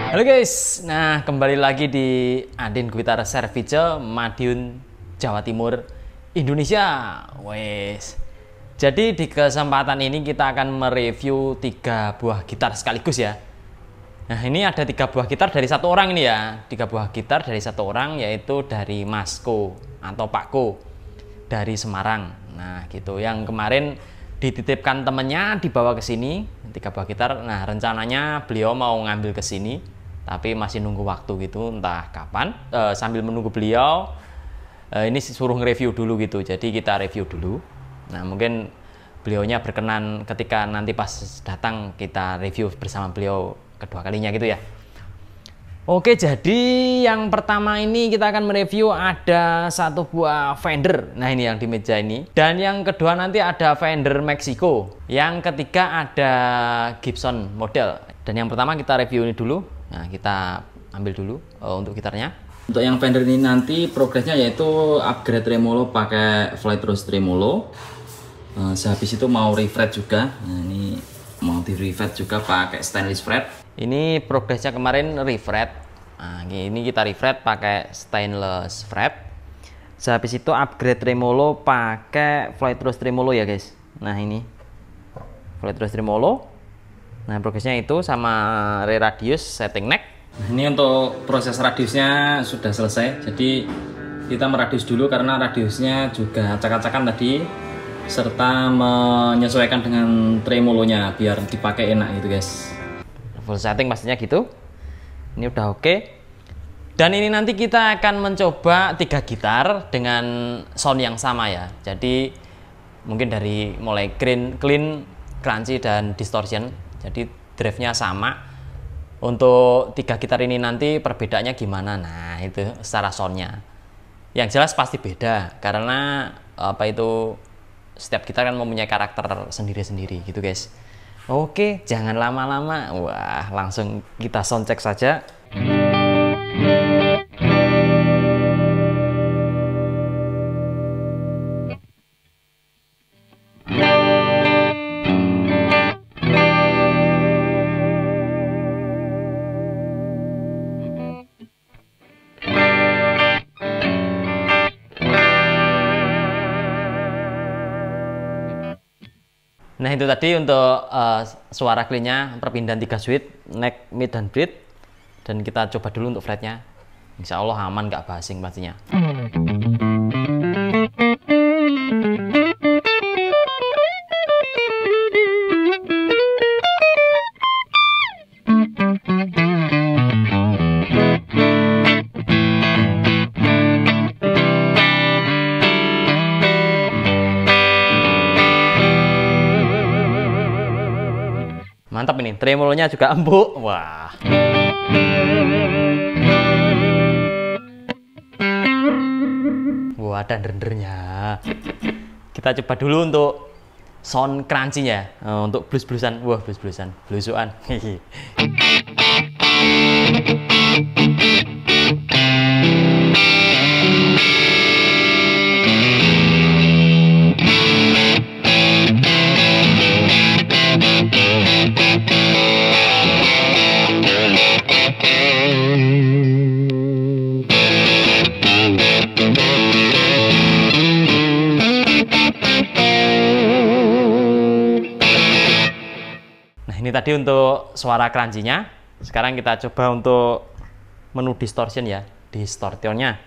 Halo guys, nah kembali lagi di Adin Guitar Service Madiun, Jawa Timur, Indonesia. Wes. Jadi di kesempatan ini kita akan mereview 3 buah gitar sekaligus ya. Nah ini ada 3 buah gitar dari satu orang ini ya. 3 buah gitar dari satu orang, yaitu dari Masko atau Pakko dari Semarang. Nah gitu, yang kemarin dititipkan temennya dibawa ke sini 3 buah gitar. Nah rencananya beliau mau ngambil ke sini, tapi masih nunggu waktu gitu, entah kapan. Sambil menunggu beliau, ini suruh nge-review dulu gitu, jadi kita review dulu. Nah mungkin beliaunya berkenan ketika nanti pas datang kita review bersama beliau kedua kalinya gitu ya. Oke, jadi yang pertama ini kita akan mereview ada 1 buah Fender. Nah ini yang di meja ini. Dan yang kedua nanti ada Fender Mexico. Yang ketiga ada Gibson model. Dan yang pertama kita review ini dulu. Nah kita ambil dulu untuk gitarnya. Untuk yang Fender ini nanti progresnya yaitu upgrade tremolo pakai Flight Rose tremolo. Sehabis itu mau refret juga. Nah ini mau di refret juga pakai stainless fret. Ini progresnya kemarin refret. Nah ini kita refret pakai stainless fret. Sehabis itu upgrade tremolo pakai Flight Rose tremolo ya guys. Nah ini Flight Rose tremolo. Nah progresnya itu sama re-radius setting neck. Nah, ini untuk proses radiusnya sudah selesai. Jadi kita meradius dulu karena radiusnya juga acak-acakan tadi, serta menyesuaikan dengan tremolonya biar dipakai enak gitu guys. Full setting pastinya gitu. Ini udah oke. Dan ini nanti kita akan mencoba 3 gitar dengan sound yang sama ya. Jadi mungkin dari mulai clean, crunchy dan distortion. Jadi drive-nya sama. Untuk 3 gitar ini nanti perbedaannya gimana? Nah itu secara soundnya. Yang jelas pasti beda karena apa itu, setiap gitar kan mempunyai karakter sendiri-sendiri gitu guys. Oke, jangan lama-lama. Wah, langsung kita soundcheck saja. Nah itu tadi untuk suara clean-nya, perpindahan 3 switch, neck, mid, dan bridge. Dan kita coba dulu untuk fretnya. Insya Allah aman, nggak basing pastinya. Mantap ini, tremolonya juga empuk. Wah. Wah, ada rendernya. Kita coba dulu untuk sound crunchy-nya. Untuk blues-bluesan. Wah, blues-bluesan. Bluesuan. Ini tadi untuk suara crunchy-nya. Sekarang kita coba untuk menu distortion ya, distortionnya.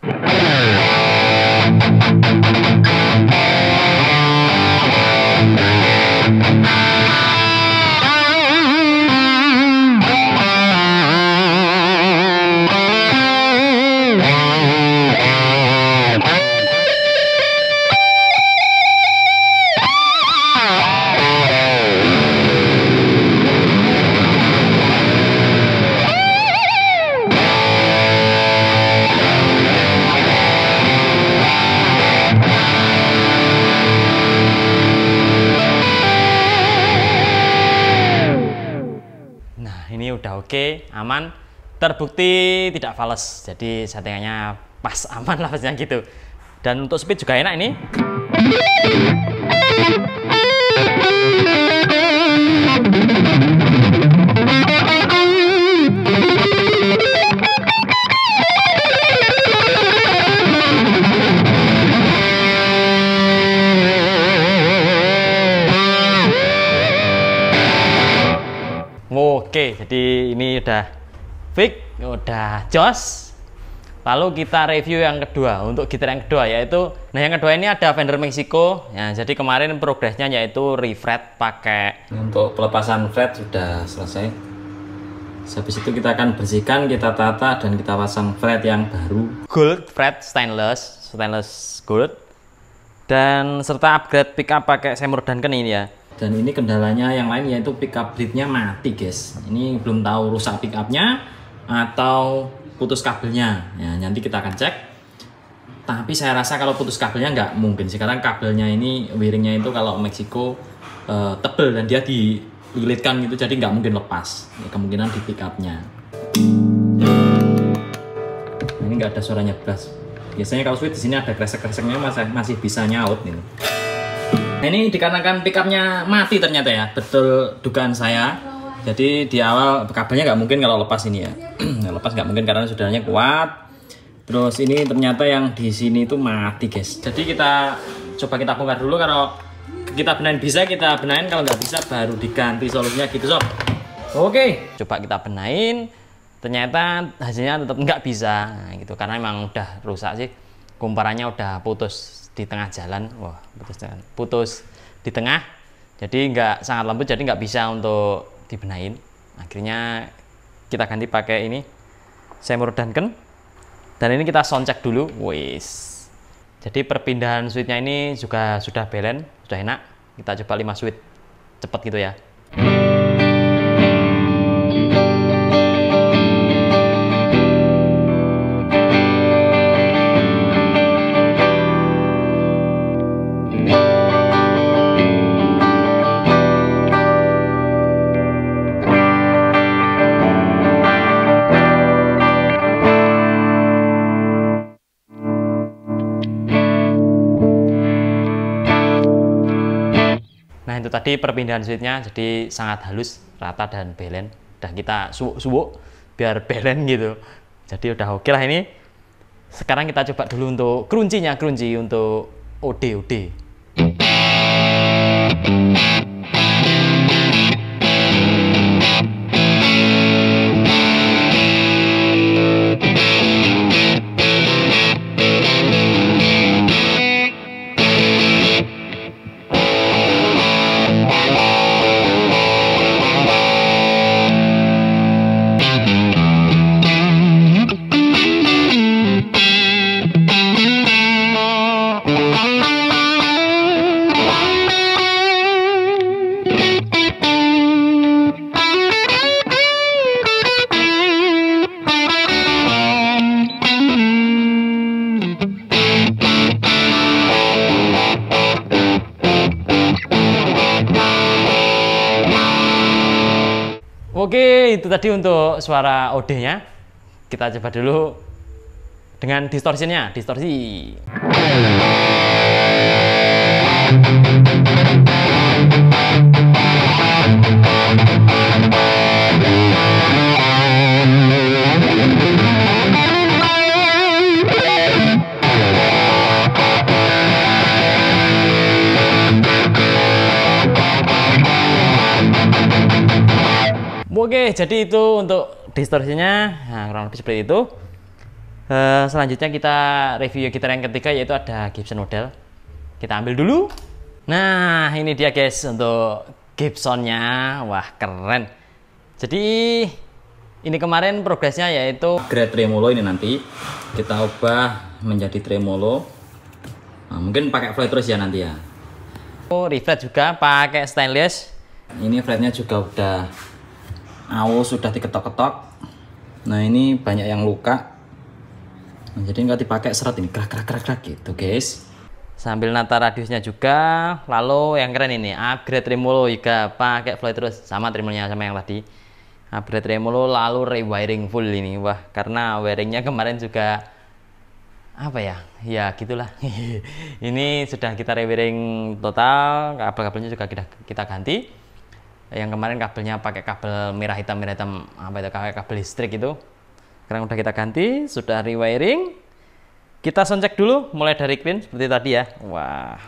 Ini udah oke, aman, terbukti tidak fals, jadi settingannya pas, aman lah pastinya gitu. Dan untuk speed juga enak ini. Jadi ini udah fix, udah jos. Lalu kita review yang kedua. Untuk gitar yang kedua yaitu, nah yang kedua ini ada Fender Mexico. Ya, jadi kemarin progresnya yaitu refret pakai. Untuk pelepasan fret sudah selesai. Habis itu kita akan bersihkan, kita tata, dan kita pasang fret yang baru. Gold fret stainless gold. Dan serta upgrade pickup pakai Seymour Duncan ini ya. Dan ini kendalanya yang lain yaitu pickup bleednya mati guys. Ini belum tahu rusak pickupnya atau putus kabelnya. Ya, nanti kita akan cek. Tapi saya rasa kalau putus kabelnya nggak mungkin. Sekarang kabelnya ini wiringnya itu kalau Mexico tebel dan dia dililitkan gitu, jadi nggak mungkin lepas. Ya, kemungkinan di pickupnya. Nah, ini nggak ada suaranya bass. Biasanya kalau switch di sini ada kresek-kreseknya masih bisa nyaut nih. Nah, ini dikarenakan pickupnya mati ternyata ya, betul dugaan saya. Jadi di awal kabelnya nggak mungkin kalau lepas ini ya, lepas nggak mungkin karena sudahnya kuat. Terus ini ternyata yang di sini itu mati guys. Jadi kita coba kita bongkar dulu, kalau kita benahin bisa kita benahin, kalau nggak bisa baru diganti solusinya gitu sob. Oke, coba kita benahin. Ternyata hasilnya tetap nggak bisa, nah, gitu karena emang udah rusak sih. Kumparannya udah putus di tengah jalan, wah putus di tengah, jadi nggak sangat lembut, jadi nggak bisa untuk dibenahin. Akhirnya kita ganti pakai ini Seymour Duncan, dan ini kita soundcheck dulu, wis. Jadi perpindahan switchnya ini juga sudah balance, sudah enak. Kita coba 5 switch cepet gitu ya. Nah itu tadi perpindahan switchnya, jadi sangat halus, rata dan balance. Udah kita suwuk biar balance gitu. Jadi udah oke lah ini. Sekarang kita coba dulu untuk kunci untuk OD. Oke, itu tadi untuk suara OD-nya. Kita coba dulu dengan distorsinya, distorsi. Oke, jadi itu untuk distorsinya. Nah, kurang lebih seperti itu. Selanjutnya kita review gitar yang ketiga, yaitu ada Gibson model. Kita ambil dulu. Nah, ini dia guys untuk Gibsonnya. Wah, keren. Jadi ini kemarin progresnya yaitu upgrade tremolo, ini nanti kita ubah menjadi tremolo. Nah, mungkin pakai flat terus ya nanti ya. Refret juga pakai stainless. Ini fretnya juga udah sudah diketok-ketok. Nah ini banyak yang luka. Nah, jadi nggak dipakai seret ini, krak gitu guys. Sambil nata radiusnya juga. Lalu yang keren ini upgrade tremolo juga pakai flat terus, sama tremolonya sama yang tadi. Upgrade tremolo lalu rewiring full ini. Wah, karena wiringnya kemarin juga apa ya? Ya gitulah. Ini sudah kita rewiring total, kabel-kabelnya juga kita ganti. Yang kemarin kabelnya pakai kabel merah hitam apa itu, kabel listrik itu. Sekarang udah kita ganti, sudah rewiring. Kita soundcheck dulu mulai dari clean seperti tadi ya. Wah.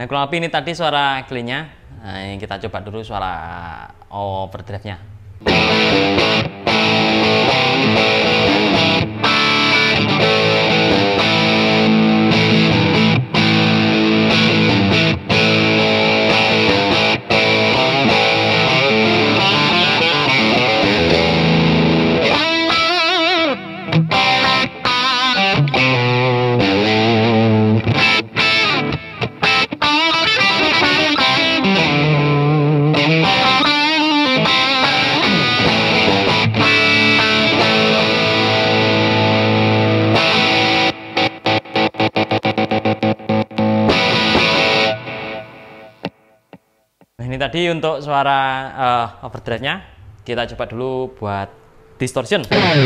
Nah, kurang lebih ini tadi suara clean-nya. Nah, ini kita coba dulu suara overdrive-nya. Nah, ini tadi untuk suara overdrive-nya. Kita coba dulu buat distortion.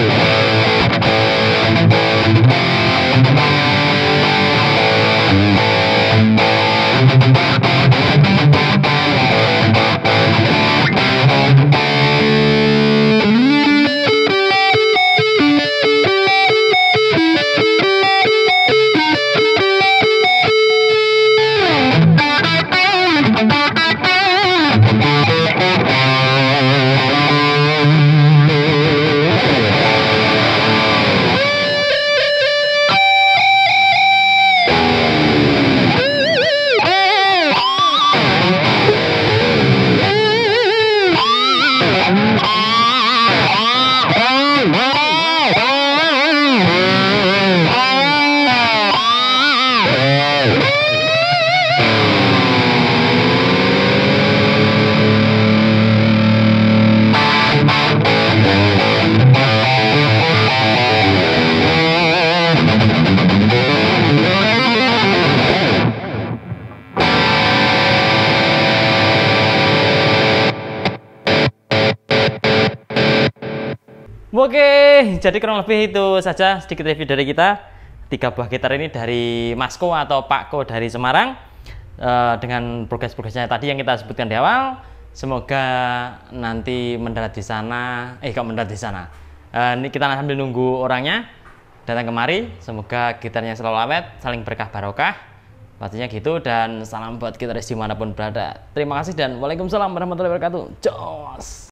Oke, jadi kurang lebih itu saja sedikit review dari kita. 3 buah gitar ini dari Mas Ko atau Pak Ko dari Semarang, dengan progres-progresnya tadi yang kita sebutkan di awal. Semoga nanti mendarat di sana. Kok mendarat di sana? Ini kita sambil nunggu orangnya datang kemari. Semoga gitarnya selalu awet, saling berkah barokah. Pastinya gitu, dan salam buat gitaris dimanapun berada. Terima kasih dan waalaikumsalam warahmatullahi wabarakatuh. Jos.